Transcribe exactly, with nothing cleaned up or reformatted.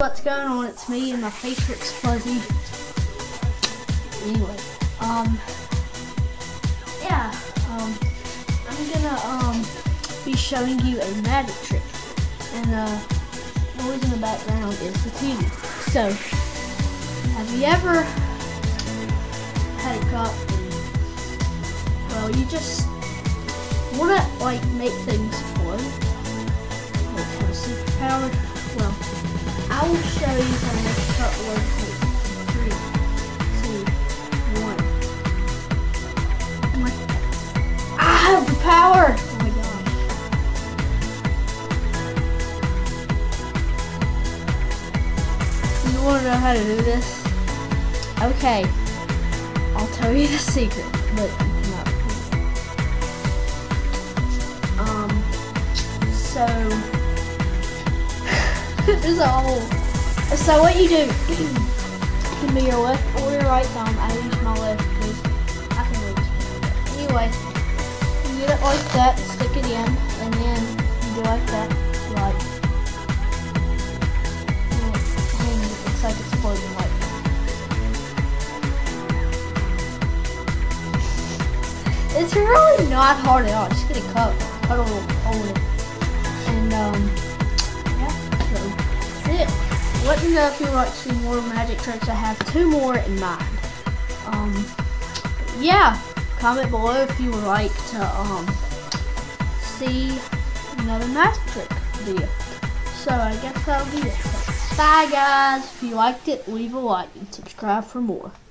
What's going on? It's me and my Fatrix Fuzzy. Anyway, um, yeah, um, I'm gonna um be showing you a magic trick, and uh, noise in the background is the T V. So, have you ever had a cup and, well, you just wanna like make things flow, like have a superpower? Well, I will show you how to make a cup float. Three, two, one. Oh my, I have the power! Oh my gosh. You wanna know how to do this? Okay, I'll tell you the secret, but you cannot repeat it. Um, so, this is a whole. So what you do, it can be your left or your right thumb. I use my left because I can move this. Anyway, you get it like that, stick it in, and then you go like that, like, and it looks like it's floating like that. It's really not hard at all. Just get a cup, cut a little hole in it, and um. It. Let me know if you want to see more magic tricks. I have two more in mind. Um, yeah, comment below if you would like to um see another magic trick video. So I guess that'll be it. Bye guys. If you liked it, leave a like and subscribe for more.